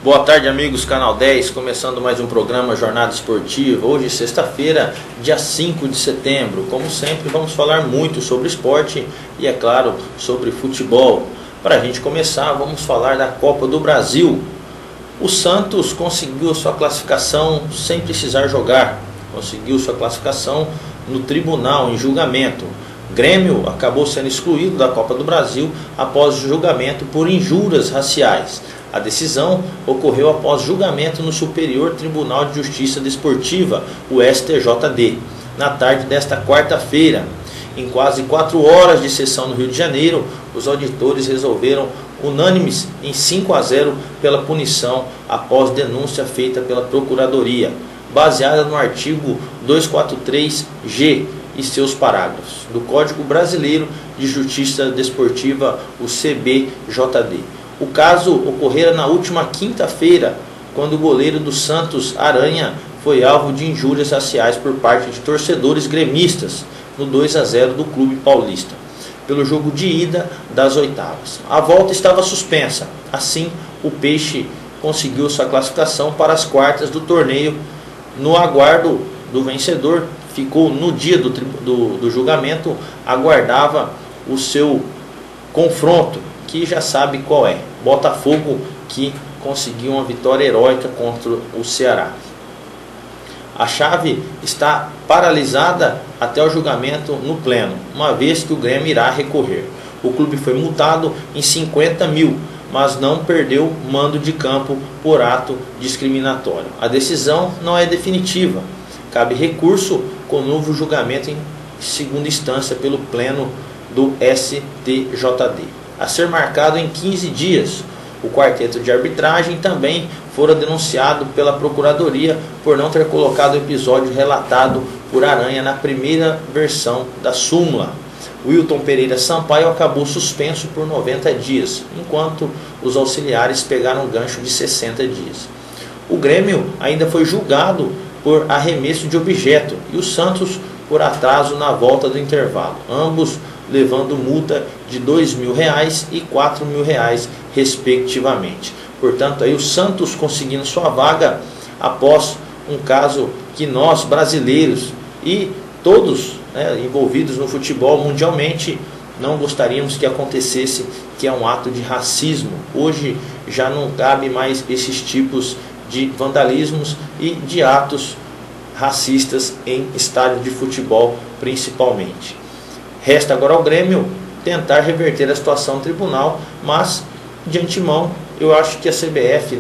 Boa tarde, amigos, Canal 10, começando mais um programa Jornada Esportiva. Hoje, sexta-feira, dia 5 de setembro. Como sempre, vamos falar muito sobre esporte e, é claro, sobre futebol. Para a gente começar, vamos falar da Copa do Brasil. O Santos conseguiu sua classificação sem precisar jogar. Conseguiu sua classificação no tribunal, em julgamento. Grêmio acabou sendo excluído da Copa do Brasil após julgamento por injúrias raciais. A decisão ocorreu após julgamento no Superior Tribunal de Justiça Desportiva, o STJD, na tarde desta quarta-feira. Em quase 4 horas de sessão no Rio de Janeiro, os auditores resolveram unânimes em 5-0 pela punição após denúncia feita pela Procuradoria, baseada no artigo 243-G e seus parágrafos do Código Brasileiro de Justiça Desportiva, o CBJD. O caso ocorrera na última quinta-feira, quando o goleiro do Santos, Aranha, foi alvo de injúrias raciais por parte de torcedores gremistas no 2-0 do clube paulista, pelo jogo de ida das oitavas. A volta estava suspensa, assim o Peixe conseguiu sua classificação para as quartas do torneio. No aguardo do vencedor, ficou no dia do julgamento, aguardava o seu confronto, que já sabe qual é. Botafogo, que conseguiu uma vitória heróica contra o Ceará. A chave está paralisada até o julgamento no pleno, uma vez que o Grêmio irá recorrer. O clube foi multado em 50 mil, mas não perdeu mando de campo por ato discriminatório. A decisão não é definitiva. Cabe recurso com novo julgamento em segunda instância pelo pleno do STJD, a ser marcado em 15 dias. O quarteto de arbitragem também fora denunciado pela Procuradoria por não ter colocado o episódio relatado por Aranha na primeira versão da súmula. Wilton Pereira Sampaio acabou suspenso por 90 dias, enquanto os auxiliares pegaram um gancho de 60 dias. O Grêmio ainda foi julgado por arremesso de objeto e o Santos por atraso na volta do intervalo, ambos levando multa de R$2.000 e R$4.000 respectivamente. Portanto, aí o Santos conseguindo sua vaga após um caso que nós brasileiros e todos envolvidos no futebol mundialmente não gostaríamos que acontecesse, que é um ato de racismo. Hoje já não cabe mais esses tipos de vandalismos e de atos racistas em estádio de futebol principalmente. Resta agora ao Grêmio tentar reverter a situação no tribunal, mas de antemão eu acho que a CBF,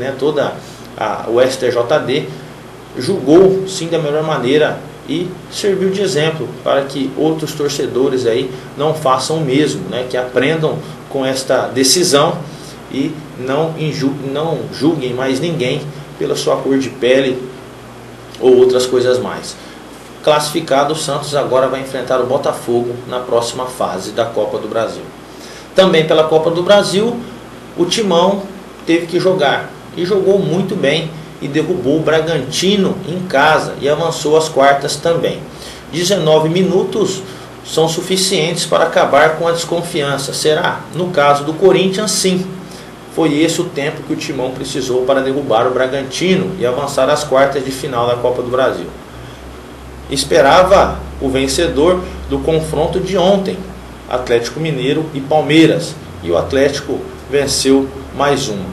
o STJD, julgou sim da melhor maneira e serviu de exemplo para que outros torcedores aí não façam o mesmo, que aprendam com esta decisão e não julguem mais ninguém pela sua cor de pele ou outras coisas mais. Classificado, o Santos agora vai enfrentar o Botafogo na próxima fase da Copa do Brasil. Também pela Copa do Brasil, o Timão teve que jogar e jogou muito bem e derrubou o Bragantino em casa e avançou às quartas também. 19 minutos são suficientes para acabar com a desconfiança. Será? No caso do Corinthians, sim. Foi esse o tempo que o Timão precisou para derrubar o Bragantino e avançar às quartas de final da Copa do Brasil. Esperava o vencedor do confronto de ontem, Atlético Mineiro e Palmeiras, e o Atlético venceu mais uma.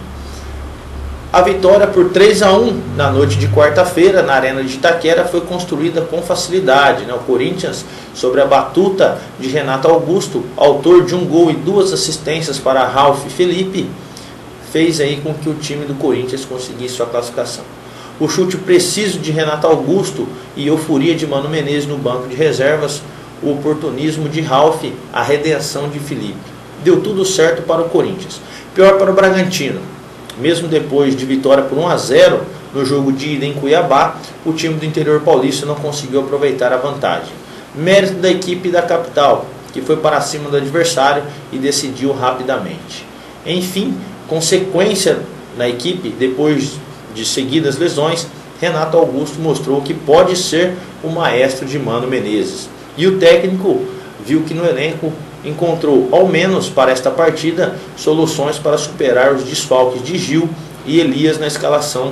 A vitória por 3-1 na noite de quarta-feira na Arena de Itaquera foi construída com facilidade. O Corinthians, sobre a batuta de Renato Augusto, autor de um gol e 2 assistências para Ralf Felipe, fez aí com que o time do Corinthians conseguisse sua classificação. O chute preciso de Renato Augusto e euforia de Mano Menezes no banco de reservas, o oportunismo de Ralf, a redenção de Felipe. Deu tudo certo para o Corinthians. Pior para o Bragantino. Mesmo depois de vitória por 1-0 no jogo de ida em Cuiabá, o time do interior paulista não conseguiu aproveitar a vantagem. Mérito da equipe da capital, que foi para cima do adversário e decidiu rapidamente. Enfim, consequência na equipe, depois de seguidas lesões, Renato Augusto mostrou que pode ser o maestro de Mano Menezes. E o técnico viu que no elenco encontrou, ao menos para esta partida, soluções para superar os desfalques de Gil, e Elias na escalação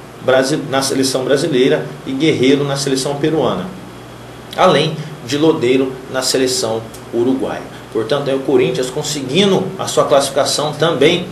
na seleção brasileira e Guerreiro na seleção peruana, além de Lodeiro na seleção uruguaia. Portanto, é o Corinthians conseguindo a sua classificação também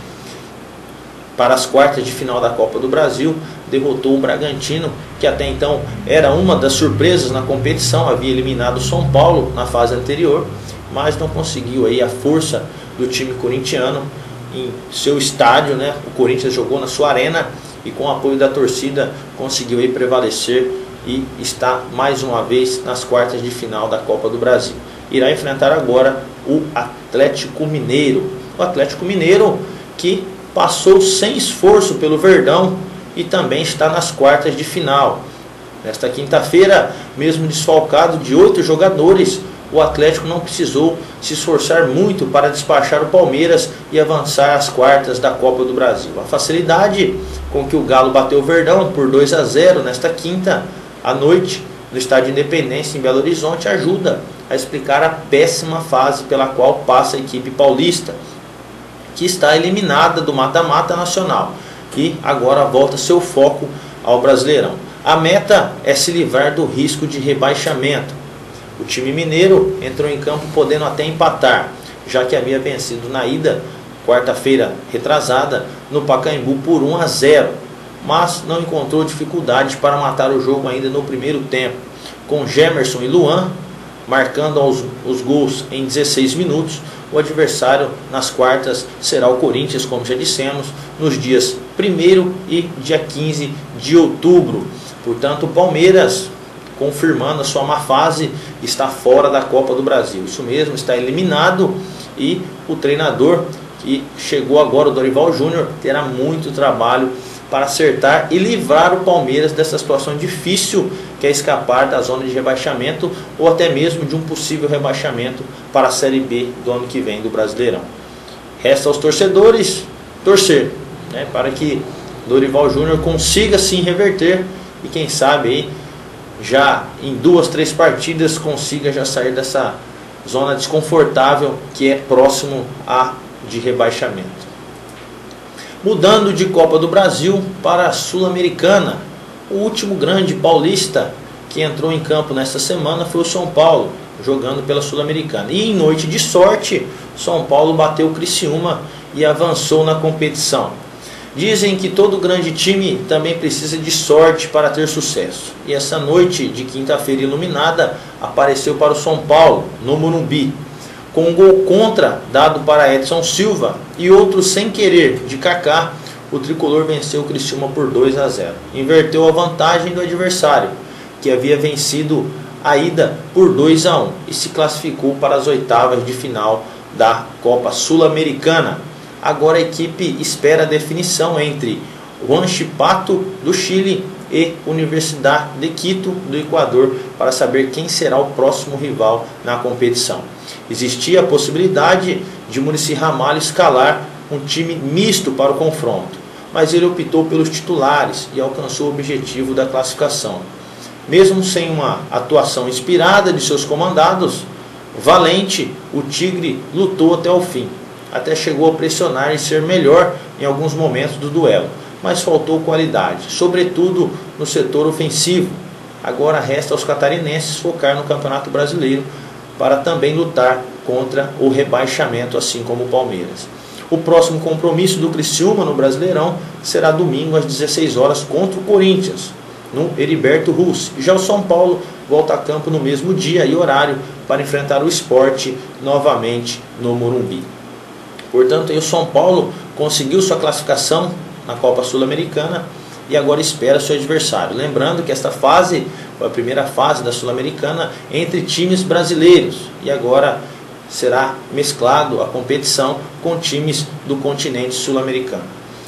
para as quartas de final da Copa do Brasil. Derrotou o Bragantino, que até então era uma das surpresas na competição, havia eliminado o São Paulo na fase anterior, mas não conseguiu aí a força do time corintiano em seu estádio, né? O Corinthians jogou na sua arena e com o apoio da torcida conseguiu aí prevalecer e está mais uma vez nas quartas de final da Copa do Brasil. Irá enfrentar agora o Atlético Mineiro. O Atlético Mineiro que passou sem esforço pelo Verdão e também está nas quartas de final. Nesta quinta-feira, mesmo desfalcado de 8 jogadores, o Atlético não precisou se esforçar muito para despachar o Palmeiras e avançar às quartas da Copa do Brasil. A facilidade com que o Galo bateu o Verdão por 2-0 nesta quinta à noite no Estádio Independência em Belo Horizonte ajuda a explicar a péssima fase pela qual passa a equipe paulista, que está eliminada do mata-mata nacional e agora volta seu foco ao Brasileirão. A meta é se livrar do risco de rebaixamento. O time mineiro entrou em campo podendo até empatar, já que havia vencido na ida, quarta-feira retrasada, no Pacaembu por 1-0, mas não encontrou dificuldade para matar o jogo ainda no primeiro tempo, com Gemerson e Luan marcando os gols em 16 minutos. O adversário nas quartas será o Corinthians, como já dissemos, nos dias 1º e dia 15 de outubro. Portanto, o Palmeiras, confirmando a sua má fase, está fora da Copa do Brasil. Isso mesmo, está eliminado, e o treinador que chegou agora, o Dorival Júnior, terá muito trabalho para acertar e livrar o Palmeiras dessa situação difícil que é escapar da zona de rebaixamento ou até mesmo de um possível rebaixamento para a Série B do ano que vem do Brasileirão. Resta aos torcedores torcer, né, para que Dorival Júnior consiga sim reverter e quem sabe aí, já em 2, 3 partidas consiga já sair dessa zona desconfortável que é próximo a de rebaixamento. Mudando de Copa do Brasil para a Sul-Americana, o último grande paulista que entrou em campo nesta semana foi o São Paulo, jogando pela Sul-Americana. E em noite de sorte, São Paulo bateu o Criciúma e avançou na competição. Dizem que todo grande time também precisa de sorte para ter sucesso. E essa noite de quinta-feira iluminada apareceu para o São Paulo, no Morumbi. Com um gol contra dado para Edson Silva e outro sem querer de Kaká, o tricolor venceu o Criciúma por 2-0. Inverteu a vantagem do adversário, que havia vencido a ida por 2-1 e se classificou para as oitavas de final da Copa Sul-Americana. Agora a equipe espera a definição entre Huachipato do Chile e Universidad de Quito do Equador para saber quem será o próximo rival na competição. Existia a possibilidade de Muricy Ramalho escalar um time misto para o confronto, mas ele optou pelos titulares e alcançou o objetivo da classificação. Mesmo sem uma atuação inspirada de seus comandados, valente, o Tigre lutou até o fim. Até chegou a pressionar e ser melhor em alguns momentos do duelo, mas faltou qualidade, sobretudo no setor ofensivo. Agora resta aos catarinenses focar no Campeonato Brasileiro para também lutar contra o rebaixamento, assim como o Palmeiras. O próximo compromisso do Criciúma no Brasileirão será domingo às 16 horas contra o Corinthians, no Heriberto Russo. Já o São Paulo volta a campo no mesmo dia e horário para enfrentar o Sport novamente no Morumbi. Portanto, aí o São Paulo conseguiu sua classificação na Copa Sul-Americana e agora espera seu adversário. Lembrando que esta fase foi a primeira fase da Sul-Americana entre times brasileiros e agora será mesclado a competição com times do continente sul-americano.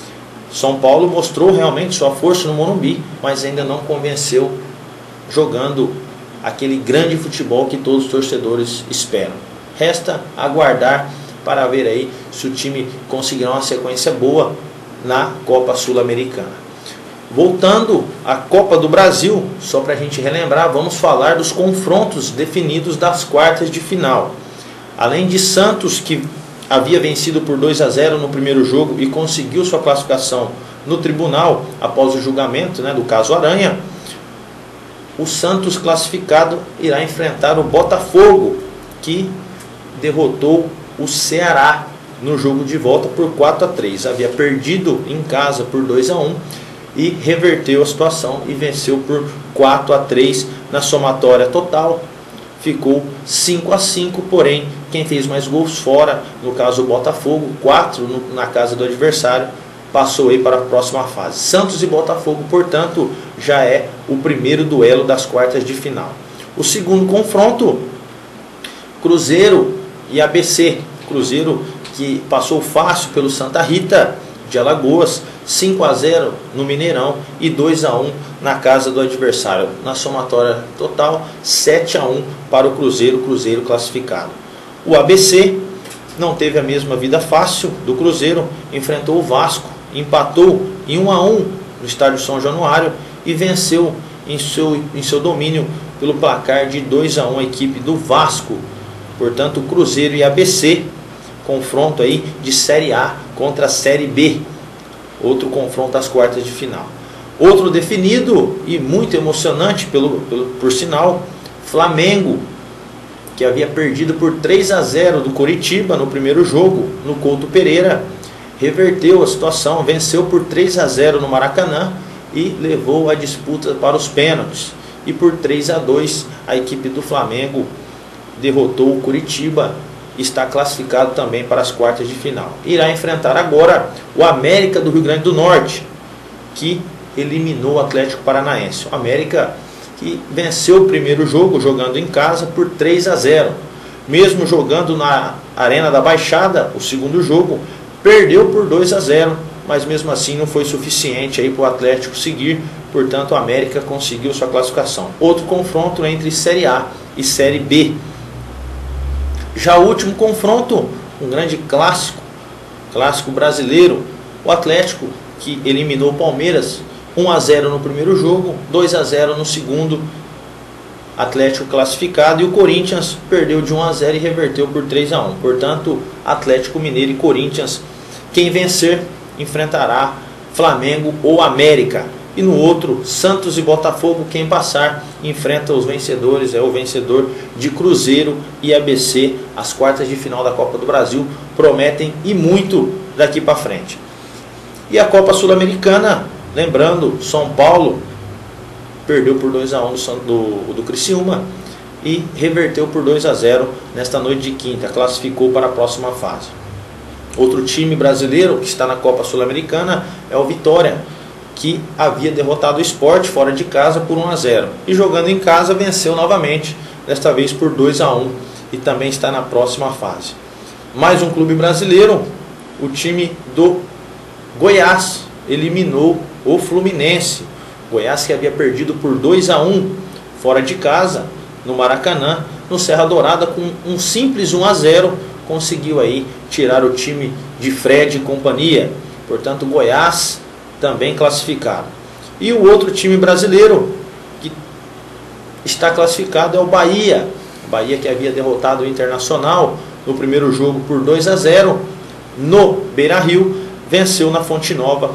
São Paulo mostrou realmente sua força no Morumbi, mas ainda não convenceu jogando aquele grande futebol que todos os torcedores esperam. Resta aguardar para ver aí se o time conseguirá uma sequência boa na Copa Sul-Americana. Voltando à Copa do Brasil, só para a gente relembrar, vamos falar dos confrontos definidos das quartas de final. Além de Santos, que havia vencido por 2-0 no primeiro jogo e conseguiu sua classificação no tribunal após o julgamento, né, do caso Aranha. O Santos classificado irá enfrentar o Botafogo, que derrotou o Ceará no jogo de volta por 4-3. Havia perdido em casa por 2-1 e reverteu a situação e venceu por 4-3 na somatória total. Ficou 5-5, porém quem fez mais gols fora, no caso o Botafogo, 4 na casa do adversário, passou aí para a próxima fase. Santos e Botafogo, portanto, já é o primeiro duelo das quartas de final. O segundo confronto, Cruzeiro e ABC. Cruzeiro que passou fácil pelo Santa Rita de Alagoas, 5-0 no Mineirão e 2-1 na casa do adversário. Na somatória total, 7-1 para o Cruzeiro, Cruzeiro classificado. O ABC não teve a mesma vida fácil do Cruzeiro, enfrentou o Vasco, empatou em 1-1 no estádio São Januário e venceu em seu domínio pelo placar de 2-1 a equipe do Vasco. Portanto, Cruzeiro e ABC, confronto aí de Série A contra a Série B. Outro confronto às quartas de final. Outro definido e muito emocionante por sinal, Flamengo, que havia perdido por 3-0 do Coritiba no primeiro jogo, no Couto Pereira, reverteu a situação, venceu por 3-0 no Maracanã e levou a disputa para os pênaltis. E por 3-2 a equipe do Flamengo derrotou o Coritiba, está classificado também para as quartas de final. Irá enfrentar agora o América do Rio Grande do Norte, que eliminou o Atlético Paranaense. O América que venceu o primeiro jogo jogando em casa por 3-0. Mesmo jogando na Arena da Baixada, o segundo jogo, perdeu por 2-0, mas mesmo assim não foi suficiente aí para o Atlético seguir. Portanto, o América conseguiu sua classificação. Outro confronto entre Série A e Série B. Já o último confronto, um grande clássico brasileiro, o Atlético que eliminou o Palmeiras 1-0 no primeiro jogo, 2-0 no segundo, Atlético classificado, e o Corinthians perdeu de 1-0 e reverteu por 3-1. Portanto, Atlético Mineiro e Corinthians, quem vencer enfrentará Flamengo ou América. E no outro, Santos e Botafogo, quem passar enfrenta os vencedores, é o vencedor de Cruzeiro e ABC. As quartas de final da Copa do Brasil prometem e muito daqui para frente. E a Copa Sul-Americana, lembrando, São Paulo perdeu por 2-1 do Criciúma e reverteu por 2-0 nesta noite de quinta, classificou para a próxima fase. Outro time brasileiro que está na Copa Sul-Americana é o Vitória, que havia derrotado o Sport fora de casa por 1-0 e jogando em casa venceu novamente, desta vez por 2-1, e também está na próxima fase. Mais um clube brasileiro, o time do Goiás eliminou o Fluminense. Goiás que havia perdido por 2-1 fora de casa no Maracanã, no Serra Dourada, com um simples 1-0 conseguiu aí tirar o time de Fred e companhia. Portanto, Goiás também classificado. E o outro time brasileiro que está classificado é o Bahia. O Bahia que havia derrotado o Internacional no primeiro jogo por 2-0 no Beira-Rio, venceu na Fonte Nova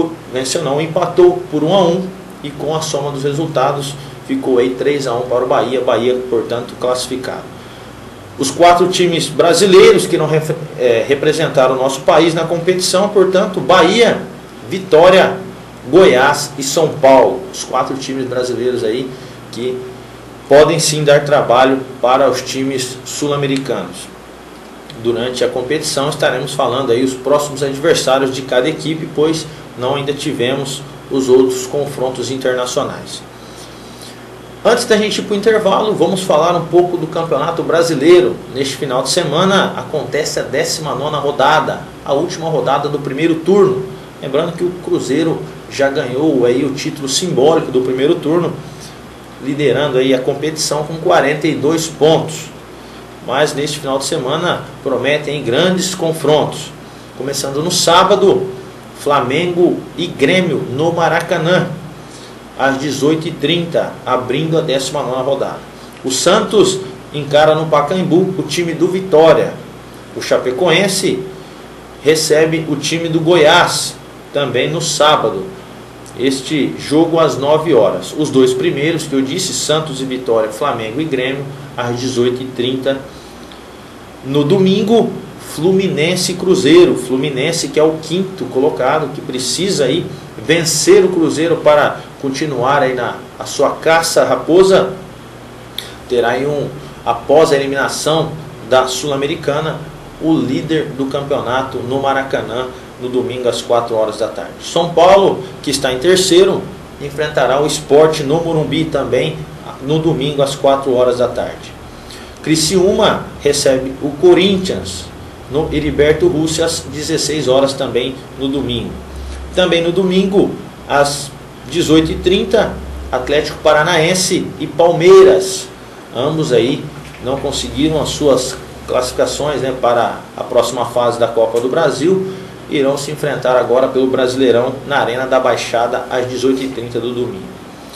empatou por 1-1 e com a soma dos resultados ficou aí 3-1 para o Bahia. Bahia, portanto, classificado. Os 4 times brasileiros que não representaram o nosso país na competição, portanto, Bahia, Vitória, Goiás e São Paulo. Os 4 times brasileiros aí que podem sim dar trabalho para os times sul-americanos. Durante a competição estaremos falando aí os próximos adversários de cada equipe, pois não ainda tivemos os outros confrontos internacionais. Antes da gente ir para o intervalo, vamos falar um pouco do Campeonato Brasileiro. Neste final de semana acontece a 19ª rodada, a última rodada do primeiro turno. Lembrando que o Cruzeiro já ganhou aí o título simbólico do primeiro turno, liderando aí a competição com 42 pontos. Mas neste final de semana prometem grandes confrontos. Começando no sábado, Flamengo e Grêmio no Maracanã, às 18h30, abrindo a 19ª rodada. O Santos encara no Pacaembu o time do Vitória. O Chapecoense recebe o time do Goiás, também no sábado. Este jogo às 9 horas. Os dois primeiros que eu disse, Santos e Vitória, Flamengo e Grêmio, às 18h30. No domingo, Fluminense e Cruzeiro. Fluminense, que é o quinto colocado, que precisa aí vencer o Cruzeiro para continuar aí a sua caça raposa. Terá aí após a eliminação da Sul-Americana, o líder do campeonato no Maracanã, no domingo às 4 horas da tarde. São Paulo, que está em terceiro, enfrentará o Sport no Morumbi também no domingo às 4 horas da tarde. Criciúma recebe o Corinthians no Heriberto Russo às 16 horas também no domingo. Também no domingo às 18h30, Atlético Paranaense e Palmeiras. Ambos aí não conseguiram as suas classificações, né, para a próxima fase da Copa do Brasil. Irão se enfrentar agora pelo Brasileirão na Arena da Baixada às 18h30 do domingo.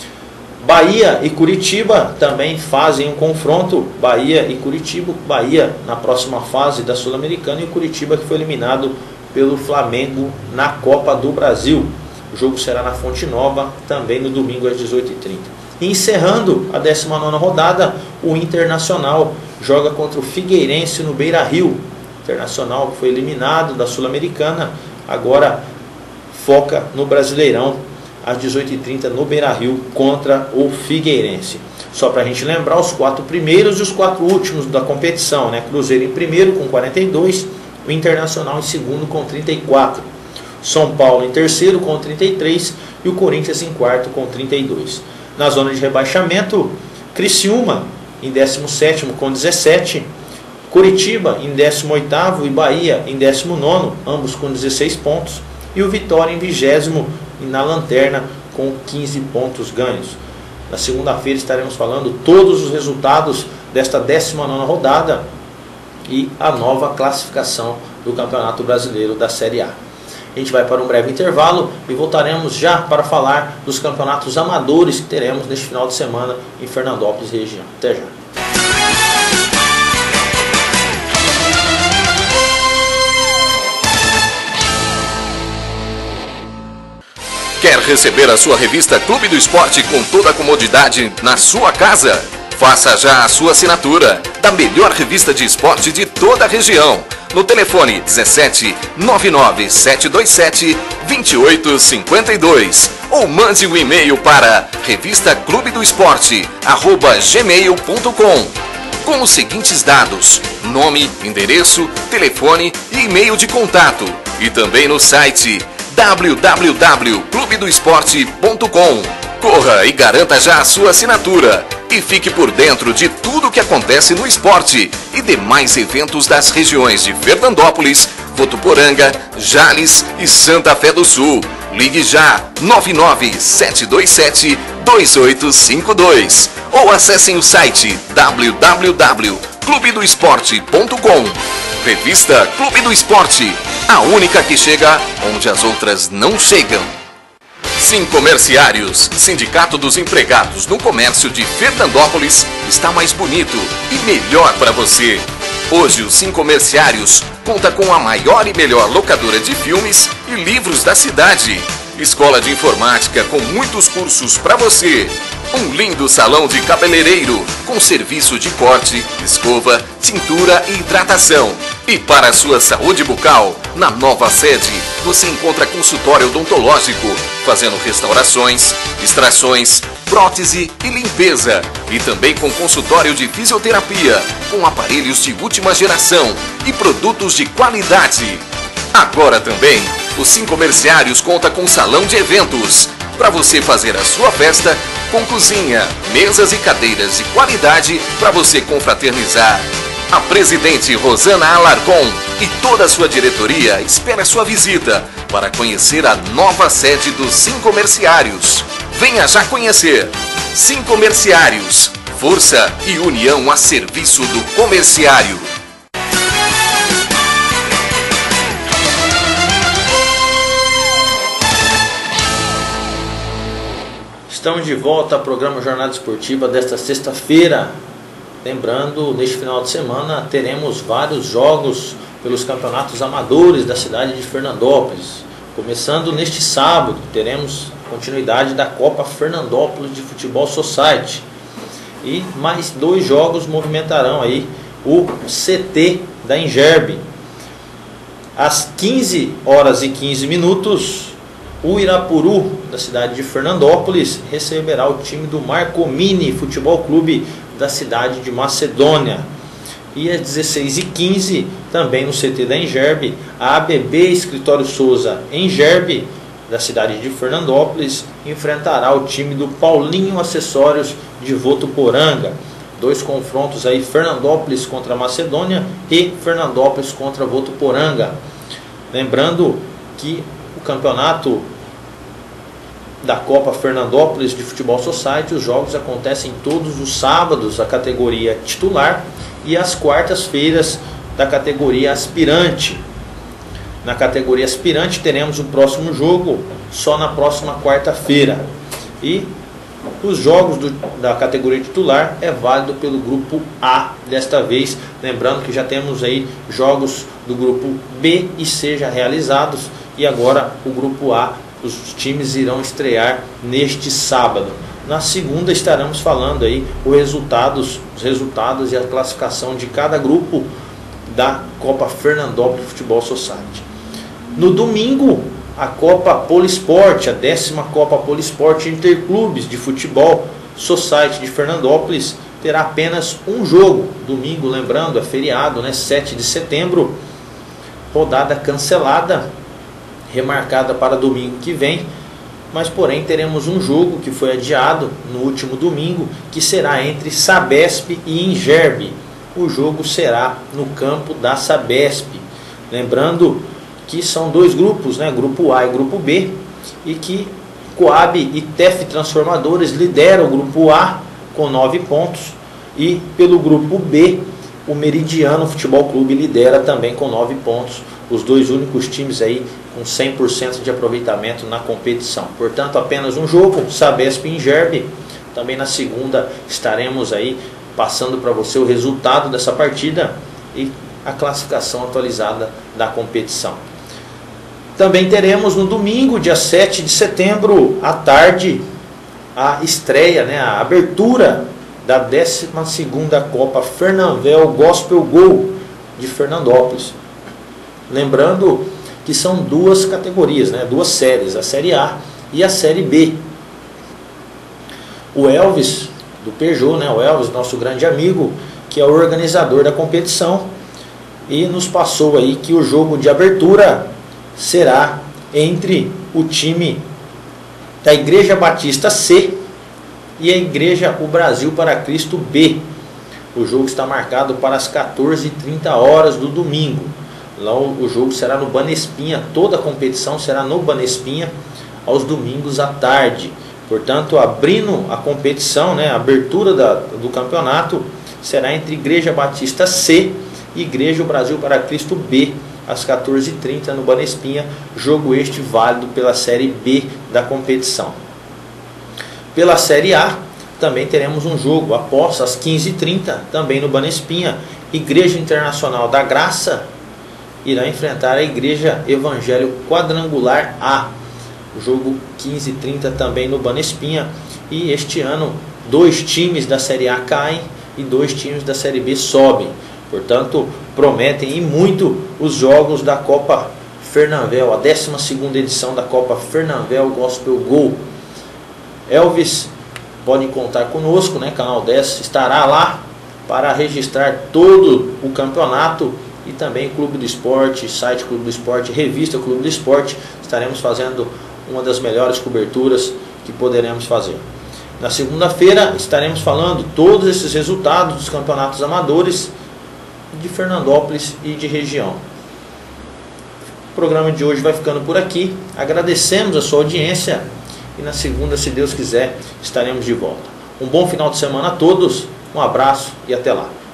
Bahia e Curitiba também fazem um confronto. Bahia e Curitiba. Bahia na próxima fase da Sul-Americana e o Curitiba que foi eliminado pelo Flamengo na Copa do Brasil. O jogo será na Fonte Nova, também no domingo às 18h30. E encerrando a 19ª rodada, o Internacional joga contra o Figueirense no Beira-Rio. Internacional que foi eliminado da Sul-Americana, agora foca no Brasileirão às 18h30 no Beira-Rio contra o Figueirense. Só para a gente lembrar, os 4 primeiros e os 4 últimos da competição, né? Cruzeiro em primeiro com 42, o Internacional em segundo com 34, São Paulo em terceiro com 33 e o Corinthians em quarto com 32. Na zona de rebaixamento, Criciúma em 17º com 17, Curitiba em 18º e Bahia em 19º, ambos com 16 pontos, e o Vitória em 20º e na lanterna com 15 pontos ganhos. Na segunda-feira estaremos falando todos os resultados desta 19ª rodada e a nova classificação do Campeonato Brasileiro da Série A. A gente vai para um breve intervalo e voltaremos já para falar dos campeonatos amadores que teremos neste final de semana em Fernandópolis e região. Até já. Quer receber a sua revista Clube do Esporte com toda a comodidade na sua casa? Faça já a sua assinatura da melhor revista de esporte de toda a região. No telefone 17 99 727 2852 ou mande um e-mail para revistaclubedoesporte@gmail.com com os seguintes dados: nome, endereço, telefone e e-mail de contato, e também no site www.clubedoesporte.com. Corra e garanta já a sua assinatura e fique por dentro de tudo que acontece no esporte e demais eventos das regiões de Fernandópolis, Votuporanga, Jales e Santa Fé do Sul. Ligue já 997272852 ou acessem o site www.clubedoesporte.com. Revista Clube do Esporte, a única que chega onde as outras não chegam. Sincomerciários, Sindicato dos Empregados no Comércio de Fernandópolis, está mais bonito e melhor para você. Hoje o Sincomerciários conta com a maior e melhor locadora de filmes e livros da cidade. Escola de informática com muitos cursos para você. Um lindo salão de cabeleireiro com serviço de corte, escova, tintura e hidratação. E para a sua saúde bucal, na nova sede, você encontra consultório odontológico, fazendo restaurações, extrações, prótese e limpeza. E também com consultório de fisioterapia, com aparelhos de última geração e produtos de qualidade. Agora também, o Sincomerciários conta com salão de eventos, para você fazer a sua festa com cozinha, mesas e cadeiras de qualidade para você confraternizar. A presidente Rosana Alarcon e toda a sua diretoria espera a sua visita para conhecer a nova sede dos Sincomerciários. Venha já conhecer. Sincomerciários, força e união a serviço do comerciário. Estamos de volta ao programa Jornada Esportiva desta sexta-feira. Lembrando, neste final de semana teremos vários jogos pelos campeonatos amadores da cidade de Fernandópolis. Começando neste sábado, teremos continuidade da Copa Fernandópolis de Futebol Society. E mais 2 jogos movimentarão aí o CT da Engerbe. Às 15h15, o Irapuru, da cidade de Fernandópolis, receberá o time do Marcomini Futebol Clube da cidade de Macedônia. E às 16h15, também no CT da Engerbe, a ABB Escritório Souza Engerbe, da cidade de Fernandópolis, enfrentará o time do Paulinho Acessórios de Votuporanga. 2 confrontos aí, Fernandópolis contra Macedônia e Fernandópolis contra Votuporanga. Lembrando que o campeonato da Copa Fernandópolis de Futebol Society, os jogos acontecem todos os sábados, a categoria titular, e às quartas-feiras da categoria aspirante. Na categoria aspirante teremos o próximo jogo só na próxima quarta-feira. E os jogos da categoria titular é válido pelo grupo A desta vez. Lembrando que já temos aí jogos do grupo B e C já realizados. E agora o grupo A, os times irão estrear neste sábado. Na segunda estaremos falando aí os resultados e a classificação de cada grupo da Copa Fernandópolis Futebol Society. No domingo, a Copa Polisport, a 10ª Copa Polisport Interclubes de Futebol Society de Fernandópolis, terá apenas um jogo. Domingo, lembrando, é feriado, né? 7 de setembro, rodada cancelada, remarcada para domingo que vem. Mas porém teremos um jogo que foi adiado no último domingo, que será entre Sabesp e Engerbe. O jogo será no campo da Sabesp. Lembrando que são 2 grupos, né? Grupo A e Grupo B, e que Coab e TEF Transformadores lideram o Grupo A com 9 pontos, e pelo Grupo B, o Meridiano Futebol Clube lidera também com 9 pontos. Os 2 únicos times aí com 100% de aproveitamento na competição. Portanto, apenas um jogo, Sabesp e Engerbe. Também na segunda estaremos aí passando para você o resultado dessa partida e a classificação atualizada da competição. Também teremos no domingo, dia 7 de setembro, à tarde, a estreia, né, a abertura da 12ª Copa Fernanvel Gospel Go de Fernandópolis. Lembrando que são 2 categorias, né, 2 séries, a Série A e a Série B. O Elvis, do Peugeot, né, o Elvis, nosso grande amigo, que é o organizador da competição, e nos passou aí que o jogo de abertura será entre o time da Igreja Batista C e a Igreja O Brasil para Cristo B. O jogo está marcado para as 14h30 do domingo. Lá o jogo será no Banespinha, toda a competição será no Banespinha aos domingos à tarde. Portanto, abrindo a competição, né, a abertura do campeonato será entre Igreja Batista C e Igreja O Brasil para Cristo B, às 14h30 no Banespinha, jogo este válido pela Série B da competição. Pela Série A, também teremos um jogo após às 15h30, também no Banespinha. Igreja Internacional da Graça irá enfrentar a Igreja Evangelho Quadrangular A. O jogo 15h30 também no Banespinha. E este ano 2 times da Série A caem e 2 times da Série B sobem. Portanto, prometem e muito os jogos da Copa Fernanvel, a 12ª edição da Copa Fernanvel Gospel Go. Elvis, pode contar conosco, né? Canal 10 estará lá para registrar todo o campeonato, e também Clube do Esporte, site Clube do Esporte, revista Clube do Esporte. Estaremos fazendo uma das melhores coberturas que poderemos fazer. Na segunda-feira estaremos falando todos esses resultados dos campeonatos amadores de Fernandópolis e de região. O programa de hoje vai ficando por aqui. Agradecemos a sua audiência e na segunda, se Deus quiser, estaremos de volta. Um bom final de semana a todos, um abraço e até lá.